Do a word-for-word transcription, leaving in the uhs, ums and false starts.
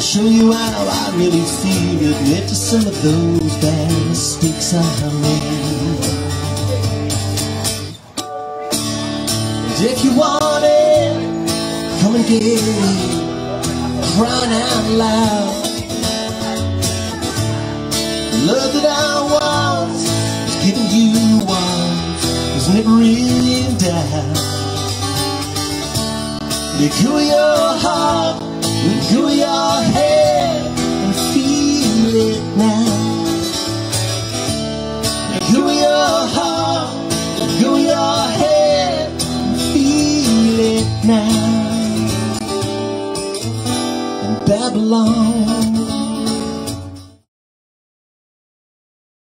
show you how I really feel. Admit to some of those bad mistakes I made. And if you want it, come and get it, crying out loud. Love that I want is giving you want, is never in doubt. Let go of your heart, let go of your head, and feel it now. Let go of your heart, let go of your head, and feel it now. And Babylon